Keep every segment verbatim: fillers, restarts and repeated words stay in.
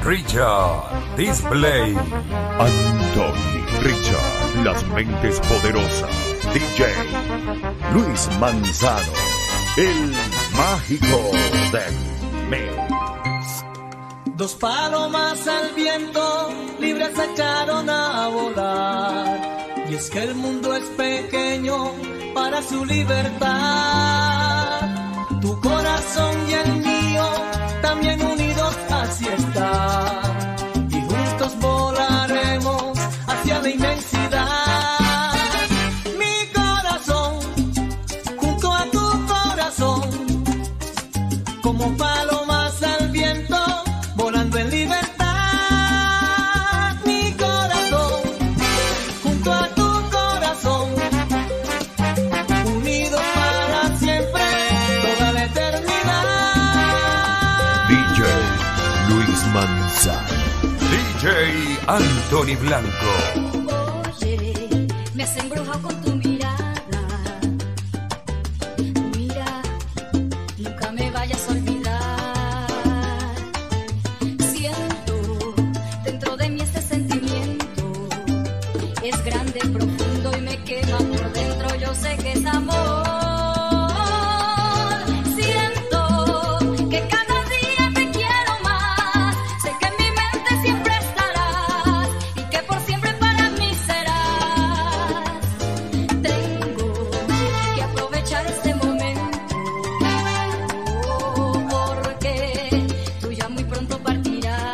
Richard Display. Anthony Richard, las mentes poderosas. D J Luis Manzano, el mágico del mix. Dos palomas al viento, libres se echaron a volar. Y es que el mundo es pequeño para su libertad. Tu corazón y el mío, también unidos así está. Y juntos volaremos hacia la inmensidad. Mi corazón, junto a tu corazón, como palomas al viento, volando en libertad. Mi corazón, junto a tu corazón, unidos para siempre, toda la eternidad. D J Luis Manzano, D J Anthony Blanco. Oye, me has embrujado con tu mirada. Mira, nunca me vayas a olvidar. Siento dentro de mí este sentimiento. Es grande, profundo y me quema por dentro. Yo sé que es amor. Siento que cada día te quiero más. Sé que en mi mente siempre estarás y que por siempre para mí serás. Tengo que aprovechar este momento, porque tú ya muy pronto partirás.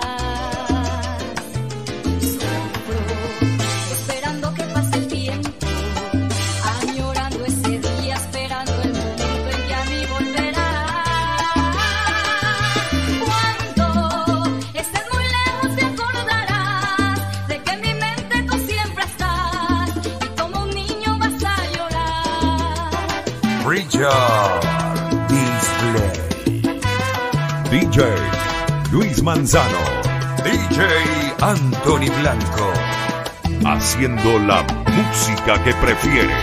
Sufro esperando que pase el tiempo, añorando ese día, esperando el momento en que a mí volverás. Cuando estés muy lejos te acordarás de que en mi mente tú siempre estás y como un niño vas a llorar. Richard Display. D J Luis Manzano, D J Anthony Blanco. haciendo la música que prefieres.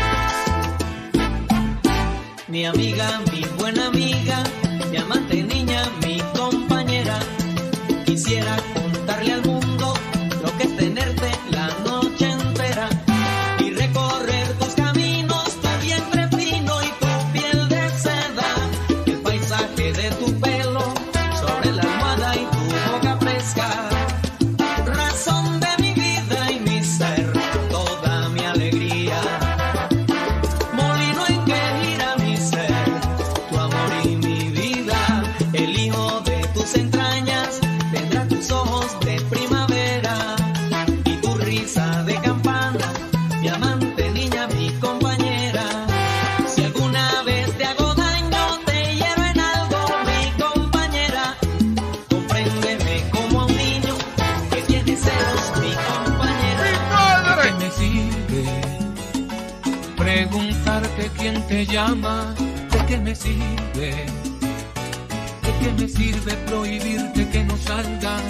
Mi amiga, mi buena amiga, mi amante niña, mi compañera. Quisiera contarle al mundo lo que es tenerte la noche entera y recorrer tus caminos, tu vientre fino y tu piel de seda, el paisaje de tu pelo sobre la almohada y tu boca fresca. Razón de mi vida y mi ser, toda mi alegría. Molino en que gira mi ser, tu amor y mi vida. El hijo de tus entrañas tendrá tus ojos de primavera y tu risa de campana, mi amante niña, mi compañera. Si alguna vez te hago daño, te hiero en algo, mi compañera, compréndeme como a un niño que tiene celos, mi compañera. ¿De qué me sirve preguntarte quién te llama? ¿De qué me sirve? ¿De qué me sirve prohibirte que no salgas?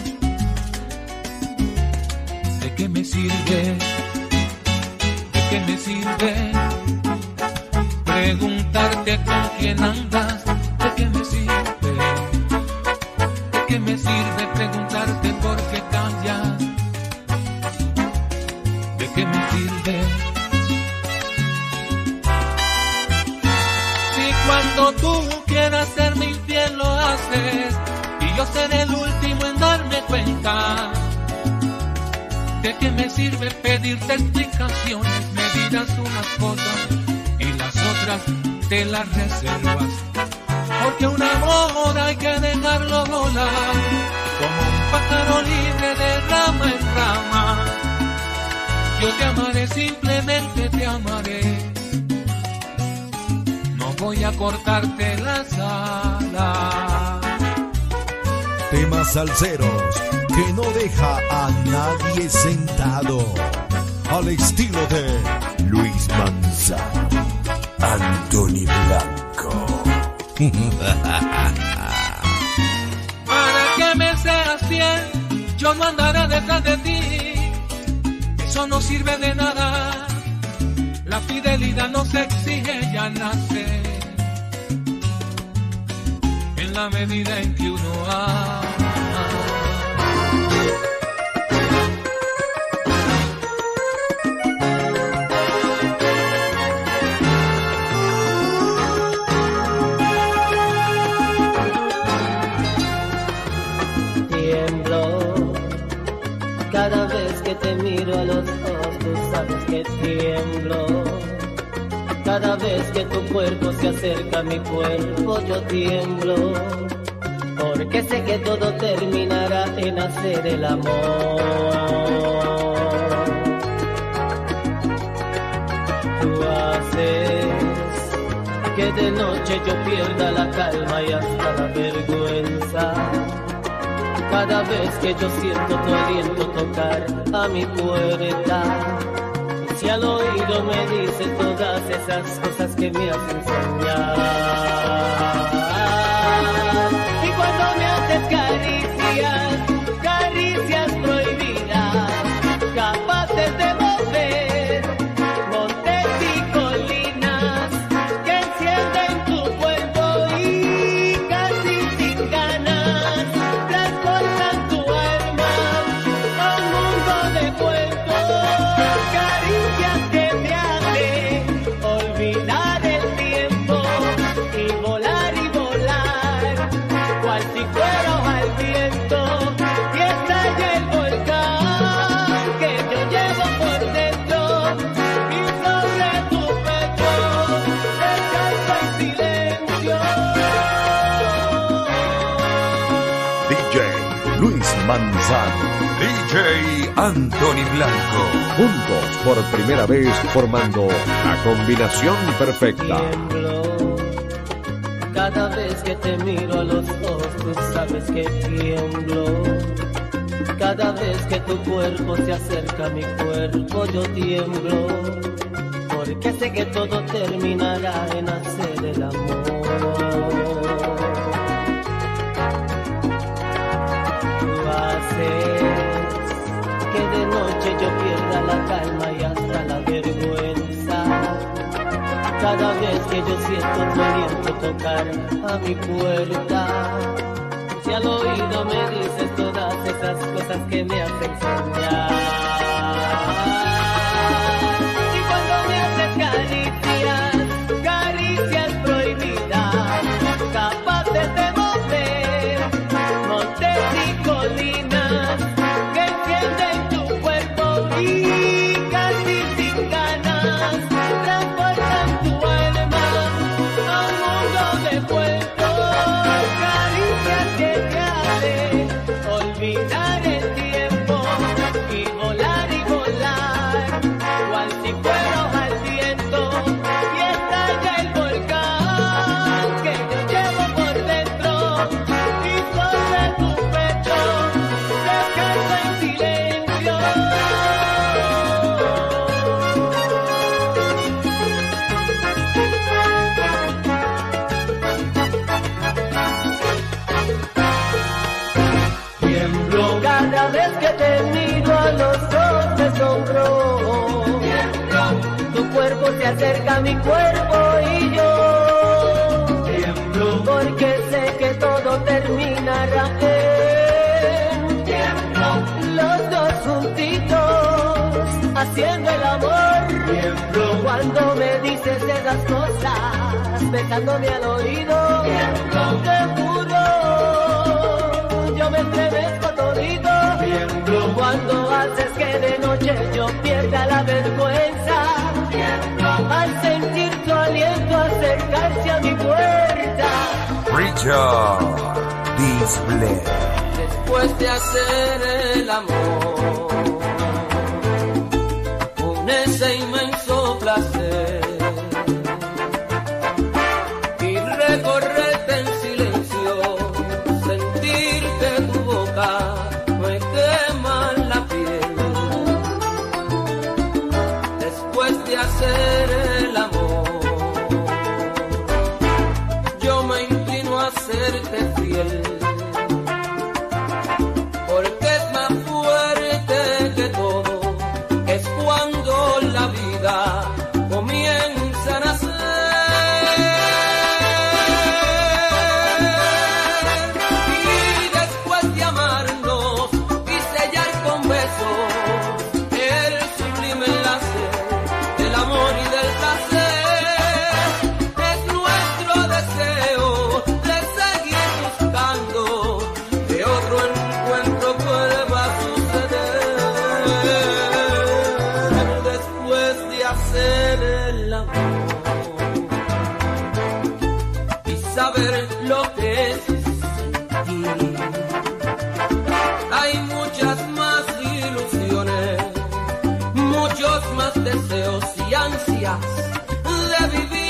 ¿De qué me sirve? ¿De qué me sirve preguntarte con quién andas? ¿De qué me sirve? ¿De qué me sirve preguntarte por qué callas? ¿De qué me sirve? Si cuando tú quieras serme infiel lo haces y yo seré el último en darme cuenta. ¿De qué me sirve pedirte explicaciones? Me dirás unas cosas y las otras te las reservas. Porque un amor hay que dejarlo volar como un pájaro libre de rama en rama. Yo te amaré, simplemente te amaré. No voy a cortarte las alas. Temas salseros que no deja a nadie sentado. Al estilo de Luis Manzano, Anthony Blanco. Para que me seas fiel, yo no andaré detrás de ti. Eso no sirve de nada. La fidelidad no se exige, ya nace. En la medida en que uno ama. tiemblo. Cada vez que te miro a los ojos, tú sabes que tiemblo. Cada vez que tu cuerpo se acerca a mi cuerpo, yo tiemblo. Porque sé que todo terminará en hacer el amor. Tú haces que de noche yo pierda la calma y hasta la vergüenza. Cada vez que yo siento tu aliento tocar a mi puerta, y si al oído me dices todas esas cosas que me hacen soñar. Y cuando me haces caricias, caricias prohibidas, capaces de mover montes y colinas que encienden tu cuerpo y casi sin ganas transportan tu alma a un mundo de cuentos, caricias que me hacen olvidar el tiempo y volar y volar, cual si fuera al viento, y estalla el volcán que yo llevo por dentro, y sobre tu pecho descanso en silencio. D J Luis Manzano. D J Anthony Blanco. Juntos por primera vez formando la combinación perfecta. Tiemblo. Cada vez que te miro a los ojos, tú sabes que tiemblo. Cada vez que tu cuerpo se acerca a mi cuerpo, yo tiemblo. Porque sé que todo terminará en hacer el amor. Tú haces que de noche yo pierda la calma y hasta la vergüenza. Cada vez que yo siento tu aliento tocar a mi puerta, si al oído me dices todas esas cosas que me hacen soñar. Y cuando me haces caricias, caricias prohibidas, capaces de mover montes y colinas que encienden tu cuerpo y casi sin ganas transportan tu alma a un mundo de cuentos, caricias que te hacen olvidar el tiempo y volar y volar, cual si fuera al viento, y estalla el volcán que yo llevo por dentro, y sobre tu pecho descanso en silencio. Tiemblo cada vez que te miro a los ojos, me sonrojo. Tu cuerpo se acerca a mi cuerpo y yo tiemblo, porque sé que todo terminará en tiemblo. Los dos juntitos haciendo el amor. Tiemblo cuando me dices esas cosas, besándome al oído. Tiemblo, te juro, yo me estremezco todito. Tiemblo cuando haces que de noche yo pierda la vergüenza. Tiemblo al sentir tu aliento acercarse a mi puerta. Richard Display. Después de hacer el amor con ese inmenso placer y recorrerte en silencio, sentirte en tu boca me quema la piel. Después de hacer el amor, yo me inclino a serte fiel, porque es más fuerte que todo, es cuando la vida comienza a nacer. Y después de amarnos y horas de vivir.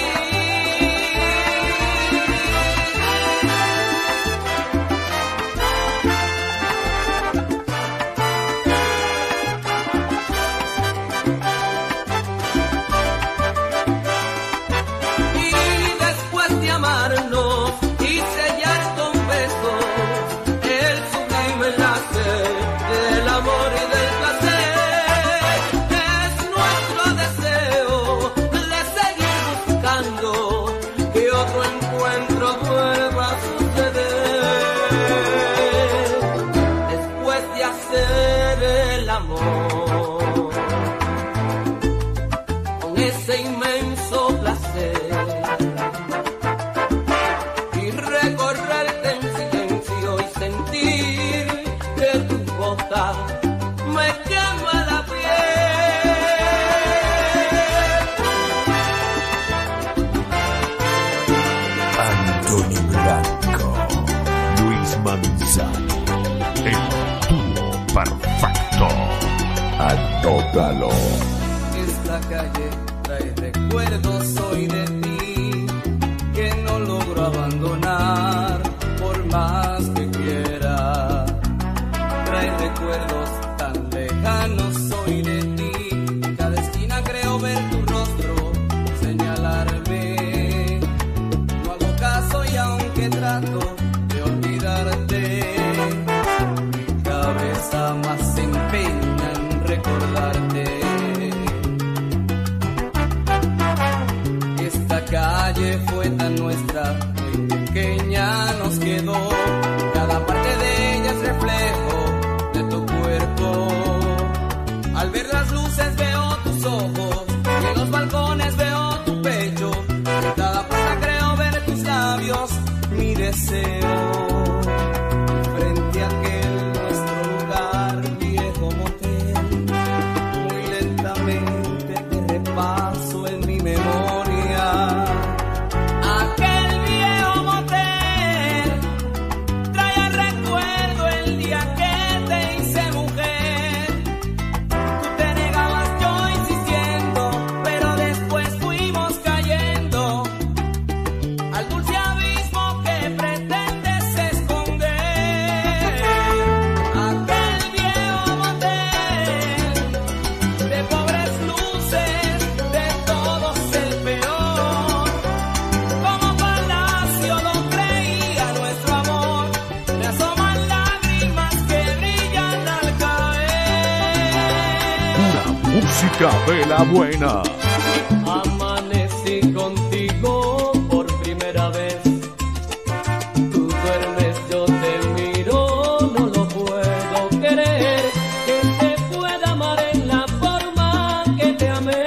Me quema la piel. Anthony Blanco, Luis Manzano, el dúo perfecto. Anótalo. Esta calle trae recuerdos hoy de ti que no logro abandonar por más que quiera. Trae recuerdos tan lejanos hoy de ti. En cada esquina creo ver tu rostro señalarme. No hago caso y aunque trato de olvidarte, mi cabeza más se empeña en recordarte. Esta calle fue tan nuestra, muy pequeña nos quedó. Cada parte de ella es reflejo de tu cuerpo. Al ver las luces veo tus ojos y en los balcones veo tu pecho. En cada puerta creo ver tus labios, mi deseo. Frente a aquel nuestro lugar, viejo motel, muy lentamente te repaso en mi memoria. Aquel viejo motel trae el recuerdo el día que te hice mujer. Tú te negabas, yo insistiendo, pero después fuimos cayendo al dulce abismo que pretendes esconder. Aquel viejo motel de pobres luces, de todos el peor. Como palacio lo creía nuestro amor, me asoman lágrimas que brillan al caer. Una música de la buena. Amanecí contigo por primera vez. Tú duermes, yo te miro, no lo puedo creer. Que te pueda amar en la forma que te amé.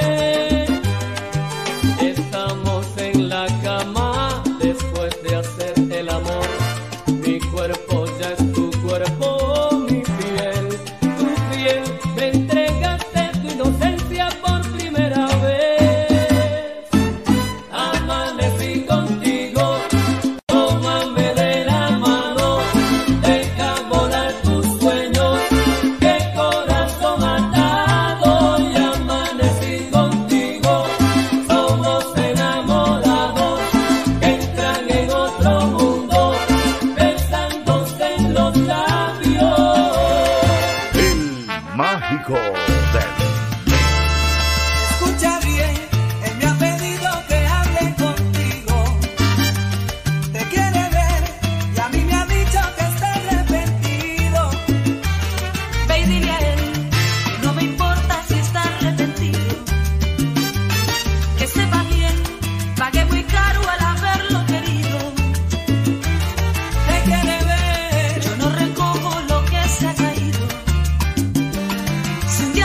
Estamos en la cama después de hacer el amor. Mi cuerpo ya es tu cuerpo, mi piel, tu piel. Me entregaste tu inocencia por primera vez. Amanecí contigo, tómame de la mano, deja volar tus sueños, que corazón atado. Y amanecí contigo, somos enamorados, que entran en otro mundo, besándose en los labios. El mágico del Escucha bien, él me ha pedido que hable contigo. Te quiere ver y a mí me ha dicho que está arrepentido. Ve y dile a él, no me importa si está arrepentido. Que sepa bien, pagué muy caro al haberlo querido. Te quiere ver, Yo no recojo lo que se ha caído. Si un día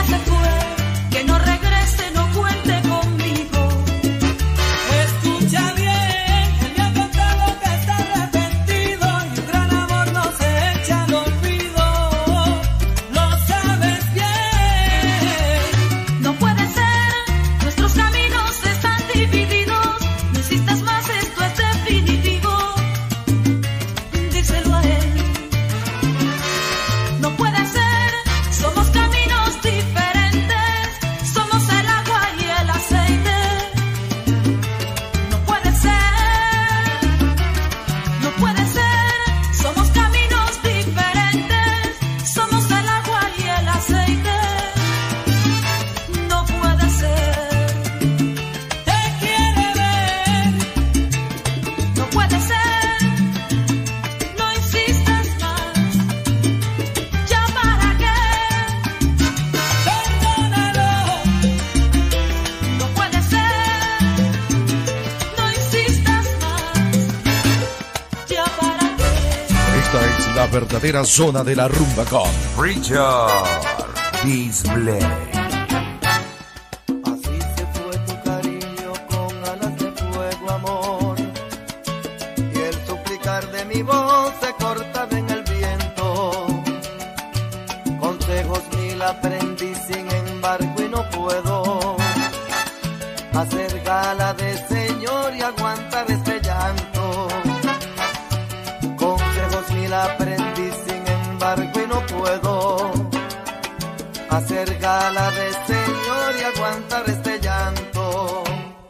verdadera zona de la rumba con Richard Display. Así se fue tu cariño con alas de fuego, amor, y el suplicar de mi voz se cortaba en el viento. Consejos mil aprendí, sin embargo, y no puedo hacer gala de señor y aguantar este llanto. Consejos mil aprendí, sin embargo, y no puedo hacer gala de señor y aguantar este llanto.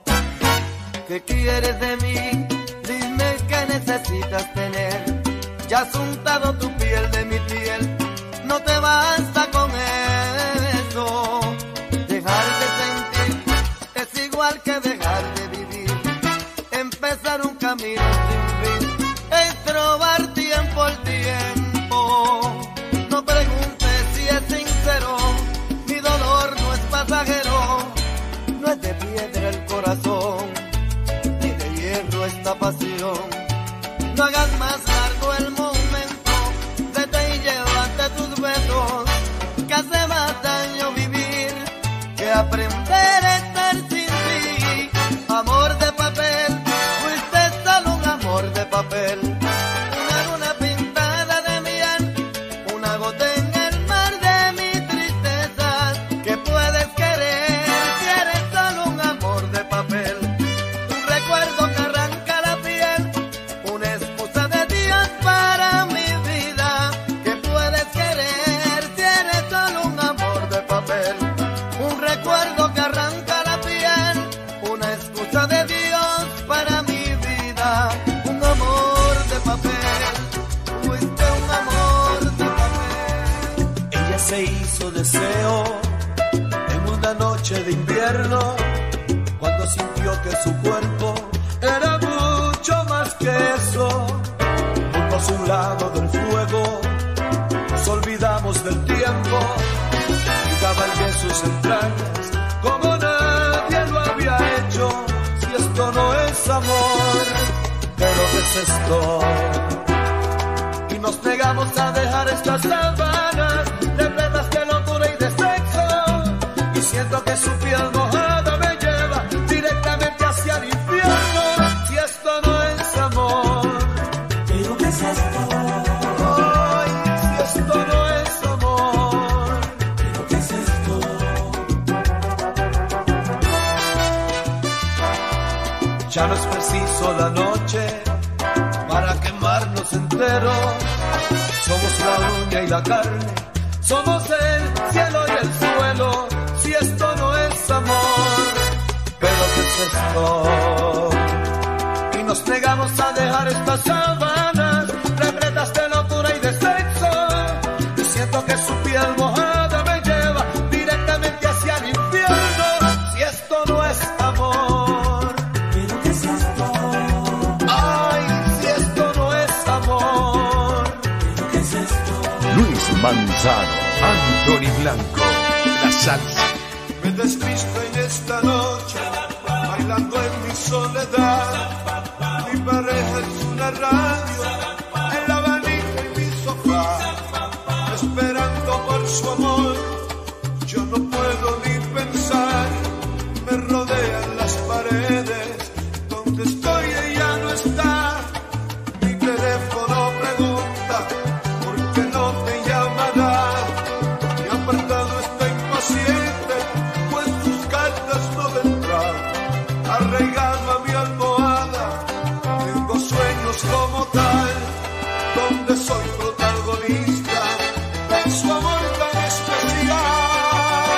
¿Qué quieres de mí? Dime qué necesitas tener. Ya has untado tu piel de mi piel, no te basta con eso. Dejar de sentir es igual que dejar de vivir. Empezar un camino sin fin es probar tiempo al tiempo. No preguntes si es sincero, mi dolor no es pasajero. No es de piedra el corazón, ni de hierro esta pasión. No hagas más largo el momento, vete y llévate tus besos, que hace más daño vivir que aprender a estar sin ti. Amor de papel, fuiste solo un amor de papel. Una luna pintada de miel, una gota en el mar de mis tristezas. ¿Qué puedes querer si eres solo un amor de papel? Un recuerdo que arranca la piel, una excusa de Dios para mi vida. ¿Qué puedes querer si eres solo un amor de papel? Un recuerdo que arranca la piel, una excusa de Dios para mi vida. Un amor de papel, fuiste un amor de papel. Ella se hizo deseo en una noche de invierno, cuando sintió que su cuerpo era mucho más que eso. Junto a su lado del fuego nos olvidamos del tiempo, y daba el beso sus entrañas como nadie lo había hecho. Si esto no es amor, ¿pero qué es esto? Y nos negamos a dejar estas sábanas repletas de locura y de sexo, y siento que su piel mojada me lleva directamente hacia el infierno. Si esto no es amor, ¿pero qué es esto? Ay, si esto no es amor, ¿pero qué es esto? Ya no es preciso la noche para quemarnos enteros. Somos la uña y la carne, somos el cielo y el suelo. Si esto no es amor, ¿pero qué es esto? Y nos negamos a dejar estas sábanas repletas de locura y de sexo, y siento que su piel mojada me lleva directamente hacia el infierno. Si esto no es amor, ¿pero qué es esto? Ay, si esto no es amor, ¿pero qué es esto? Luis Manzano, Anthony Blanco, la salsa. Me despisto en esta noche, bailando en mi soledad. Mi pareja es una radio, el abanico y mi sofá, esperando por su amor. Yo no puedo ni pensar, me rodean las paredes, donde estoy ella no está. Mi teléfono pregunta, ¿por qué no te llamará? Y apartado está impaciente, pues sus cartas no vendrán. Arraigado a mi almohada, tengo sueños como tal, donde soy protagonista de su amor tan especial.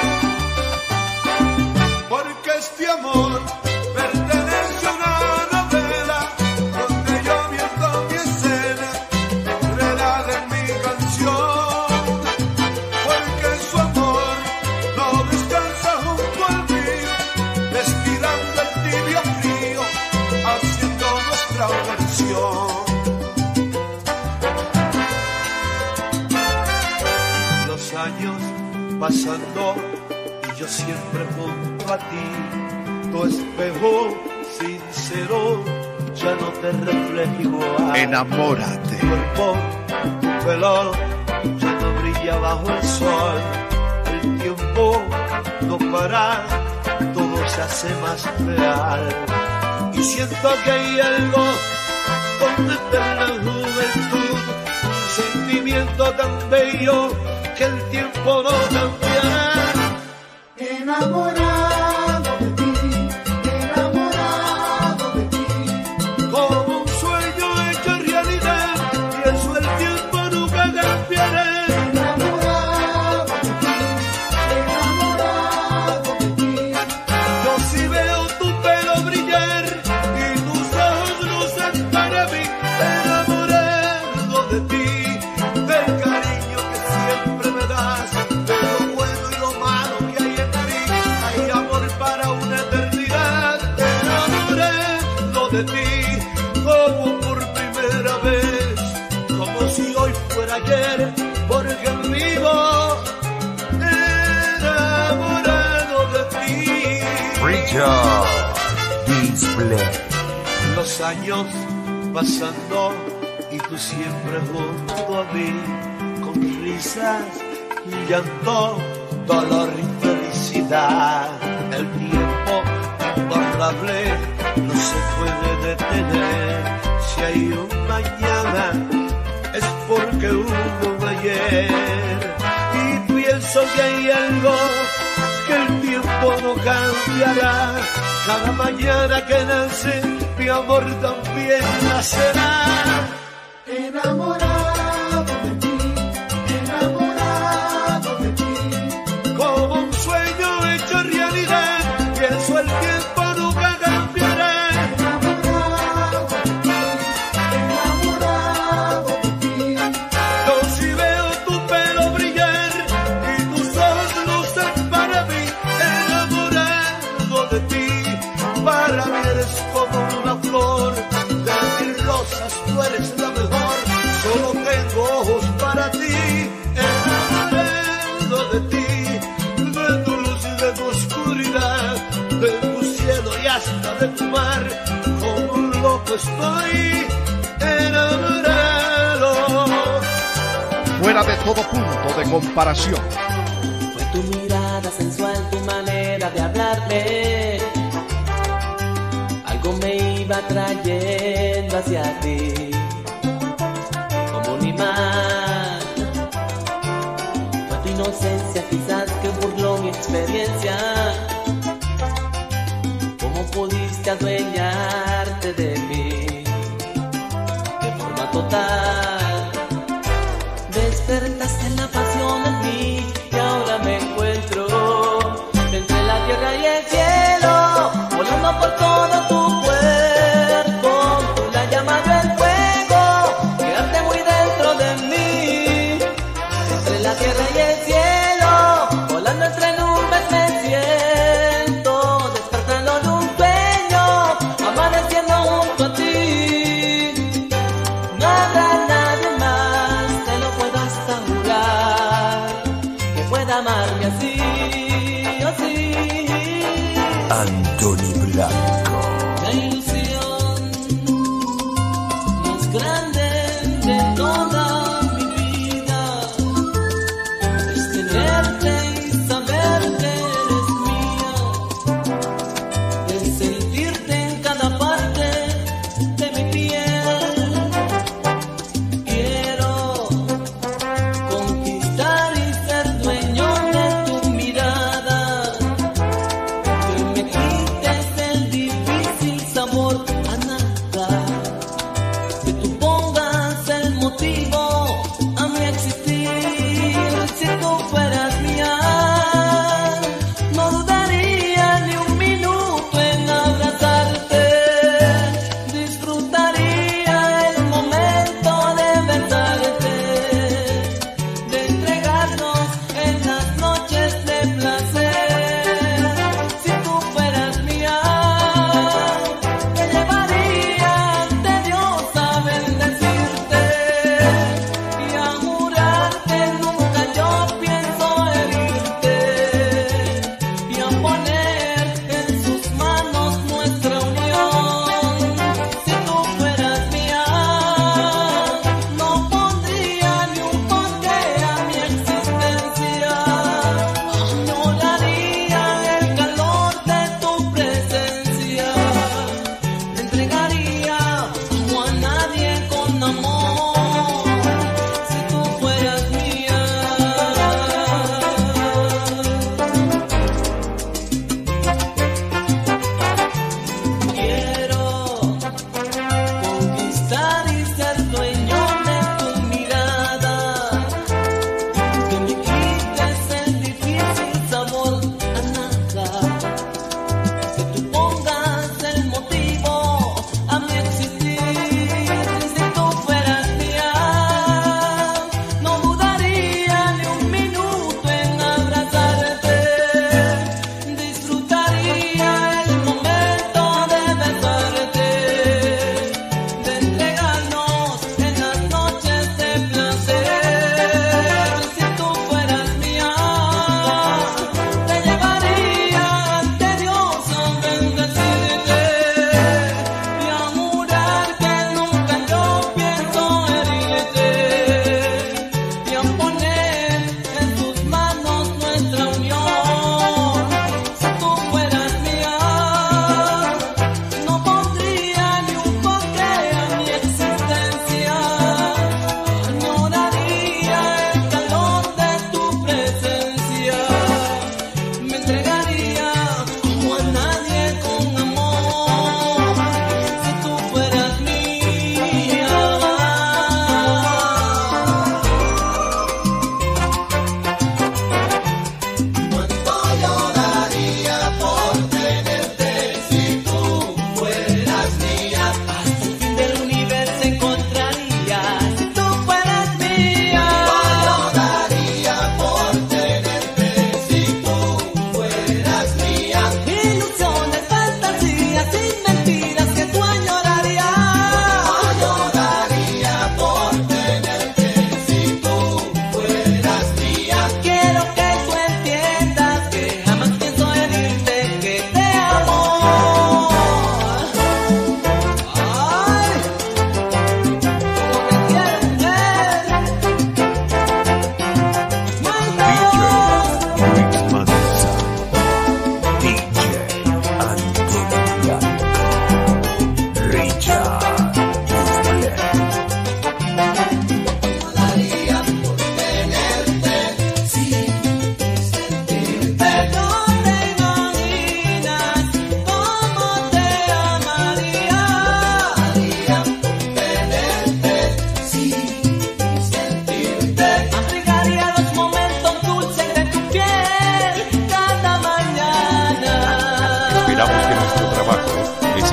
Porque este amor pertenece a una novela, donde yo viendo mi escena, enredada en mi canción. Porque su amor no descansa junto al mío, estirando el tibio frío, haciendo nuestra versión. Los años pasando y yo siempre junto a ti, tu espejo sincero ya no te refleja igual. Enamórate. Tu cuerpo pelo ya no brilla bajo el sol. El tiempo no para, todo se hace más real. Y siento que hay algo donde eterna juventud, un sentimiento tan bello que el tiempo no cambiará. Enamorado de ti, enamorado de ti, como un sueño hecho realidad, y eso el tiempo nunca cambiará. Enamorado de ti, enamorado de ti, yo sí veo tu pelo brillar y tus ojos lucen para mí. Enamorado de ti, del cariño que siempre me das, de lo bueno y lo malo que hay en ti, hay amor para una eternidad. Enamorado de ti, como por primera vez, como si hoy fuera ayer, porque vivo enamorado de ti. Richard Display. Los años pasando y tú siempre junto a mí, con risas y llanto, dolor y felicidad. El tiempo imborrable no se puede detener. Si hay un mañana es porque hubo un ayer. Y pienso que hay algo que el tiempo no cambiará. Cada mañana que nace mi amor también nacerá. Enamorado de ti, enamorado de ti, como un sueño hecho realidad, y eso el tiempo nunca cambiará. Enamorado de ti, enamorado de ti, yo sí veo tu pelo brillar y tus ojos lucen para mí. Enamorado de ti, para mí eres como una flor, de mil rosas tú eres la mejor. Solo tengo ojos para ti, enamorado de ti, de tu luz y de tu oscuridad, de tu cielo y hasta de tu mar. Como un loco estoy enamorado. Fuera de todo punto de comparación. Fue tu mirada sensual, tu manera de hablarme, algo me iba trayendo hacia ti, como un imán. Fue tu inocencia quizás que burló mi experiencia. ¿Cómo pudiste adueñarte de mí de forma total? Despertaste la pasión en mí y ahora me encuentro entre la tierra y el cielo, volando por todo tu cuerpo. Tú la llama, yo el fuego, que arde muy dentro de mí. Entre la tierra y el cielo, volando entre nubes me siento, despertando en un sueño, amaneciendo junto a ti. No habrá nadie más, te lo puedo hasta jurar, que pueda amarme así, así. Anthony Blanco. La ilusión más grande de toda mi vida es tenerte y saber que eres mía, es sentirte en cada parte de mi piel. Quiero conquistar y ser dueño de tu mirada, que me quites el divino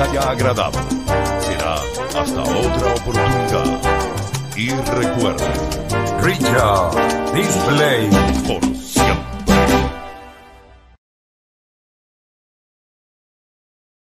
haya agradado. Será hasta otra oportunidad. Y recuerden, Richard Display. por